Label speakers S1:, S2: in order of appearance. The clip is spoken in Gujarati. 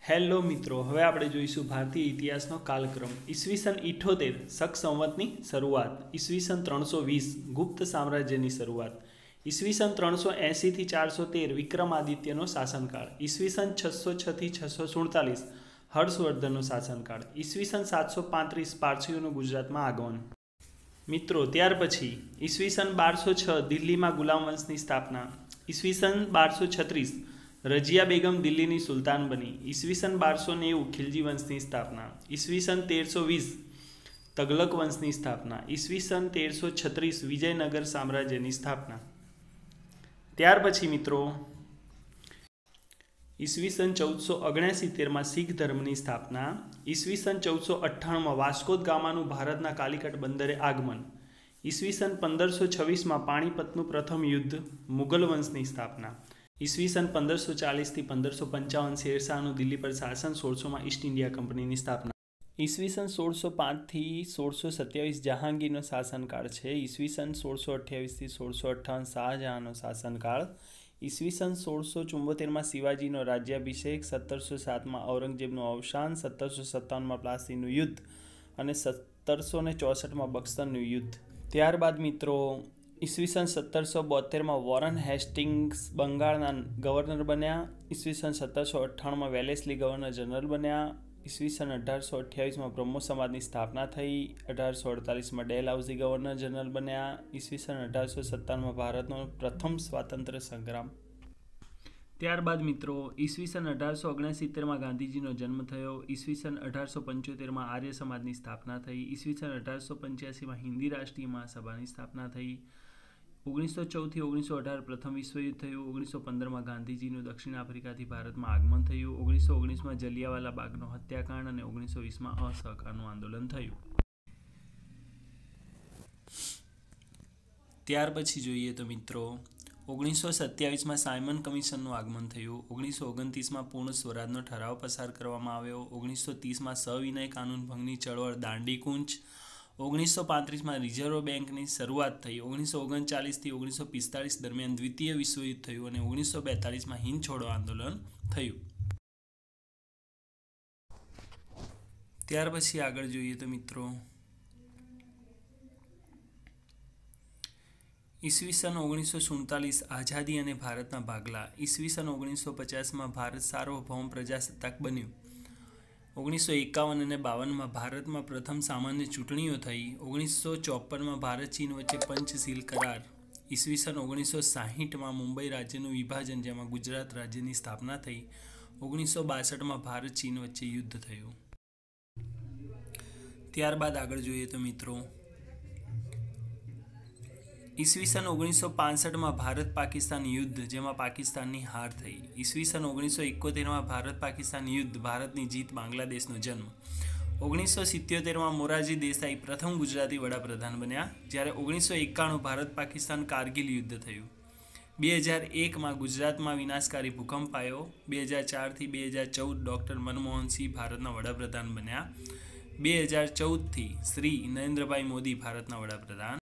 S1: હેલો મિત્રો, હવે આપણે જોઈશું ભારતીય ઇતિહાસનો કાલક્રમ. ઈસવીસન 78 શક સંવતની શરૂઆત. ઈસવીસન 320 ગુપ્ત સામ્રાજ્યની શરૂઆત. ઈસવીસન 380 થી 413 વિક્રમાદિત્યનો શાસનકાળ. ઈસવીસન 606 થી 647 હર્ષવર્ધનનો શાસનકાળ. ઈસવીસન 735 પારસીઓનું ગુજરાતમાં આગમન. મિત્રો, ત્યાર પછી ઈસવીસન 1206 દિલ્હીમાં ગુલામ વંશની સ્થાપના. ઈસવીસન 1236 રજિયા બેગમ દિલ્હીની સુલતાન બની. ઈસવીસન 1290 ખિલજી વંશની સ્થાપના. ઈસવીસન 1320 તગલક વંશની સ્થાપના. ઈસવીસન 1336 વિજયનગર સામ્રાજ્યની સ્થાપના. ત્યાર પછી મિત્રો ઈસવીસન 1469 શીખ ધર્મની સ્થાપના. ઈસવીસન 1498 વાસ્કો દ ગામાનું ભારતના કાલિકટ બંદરે આગમન. ઈસવીસન 1526 પાણીપતનું પ્રથમ યુદ્ધ. મુગલ વંશની સ્થાપના. ઈસવીસન 1540 થી 1555 શેરશાહનું દિલ્હી પર શાસન. 1600 ઈસ્ટ ઇન્ડિયા કંપનીની સ્થાપના. ઈસવીસન 1605 થી 1627 જહાંગીરનો શાસનકાળ છે. ઈસવીસન 1628 થી 1658 શાહજહાંનો શાસનકાળ. ઈસવીસન 1674 શિવાજીનો રાજ્યાભિષેક. 1707 ઔરંગઝેબનું અવસાન. 1757 પ્લાસીનું યુદ્ધ અને 1764 બક્સરનું યુદ્ધ. ત્યારબાદ મિત્રો ઈસવીસન 1772 વોરન હેસ્ટિંગ્સ બંગાળના ગવર્નર બન્યા. ઈસવીસન 1798 વેલેસ્લી ગવર્નર જનરલ બન્યા. ઈસવીસન 1828 બ્રહ્મો સમાજની સ્થાપના થઈ. 1848 ડેલ હાઉસી ગવર્નર જનરલ બન્યા. ઈસવીસન 1857 ભારતનો પ્રથમ સ્વાતંત્ર્ય સંગ્રામ. ત્યારબાદ મિત્રો ઈસવીસન 1869 ગાંધીજીનો જન્મ થયો. ઈસવીસન 1875 આર્ય સમાજની સ્થાપના થઈ. ઈસવીસન 1885 હિન્દી રાષ્ટ્રીય મહાસભાની સ્થાપના થઈ. 1914 થી 1918 પ્રથમ વિશ્વયુદ્ધ થયું. 1915 ગાંધીજીનું દક્ષિણ આફ્રિકાથી ભારતમાં આગમન થયું. 1919 જલિયાવાલા બાગનો હત્યાકાંડ અને 1920 અસહકારનું આંદોલન થયું. ત્યાર પછી જોઈએ તો મિત્રો 1927 સાયમન કમિશનનું આગમન થયું. 1929 પૂર્ણ સ્વરાજનો ઠરાવ પસાર કરવામાં આવ્યો. 1930 સવિનય કાનૂન ભંગની ચળવળ દાંડી કૂચ. 1935 રિઝર્વ બેંકની શરૂઆત થઈ. 1939 થી 1945 દરમિયાન દ્વિતીય વિશ્વયુદ્ધ થયું અને 1942 હિંદ છોડો આંદોલન થયું. ત્યાર પછી આગળ જોઈએ તો મિત્રો ઈસવીસન 1947 આઝાદી અને ભારતના ભાગલા. ઈસવીસન 1950 ભારત સાર્વભૌમ પ્રજાસત્તાક બન્યું. 1951 અને 52 ભારતમાં પ્રથમ સામાન્ય ચૂંટણીઓ થઈ. 1954 ભારત ચીન વચ્ચે પંચશીલ કરાર. ઈસવીસન 1960 મુંબઈ રાજ્યનું વિભાજન, જેમાં ગુજરાત રાજ્યની સ્થાપના થઈ. 1962 ભારત ચીન વચ્ચે યુદ્ધ થયું. ત્યારબાદ આગળ જોઈએ તો મિત્રો ઈસવીસન 1965 ભારત પાકિસ્તાન યુદ્ધ, જેમાં પાકિસ્તાનની હાર થઈ. ઈસવીસન 1971 ભારત પાકિસ્તાન યુદ્ધ, ભારતની જીત, બાંગ્લાદેશનો જન્મ. 1977 મોરારજી દેસાઈ પ્રથમ ગુજરાતી વડાપ્રધાન બન્યા, જ્યારે 1991 ભારત પાકિસ્તાન કારગિલ યુદ્ધ થયું. 2001 ગુજરાતમાં વિનાશકારી ભૂકંપ આવ્યો. 2004 થી 2014 ડૉક્ટર મનમોહનસિંહ ભારતના વડાપ્રધાન બન્યા. 2014 થી શ્રી નરેન્દ્રભાઈ મોદી ભારતના વડાપ્રધાન.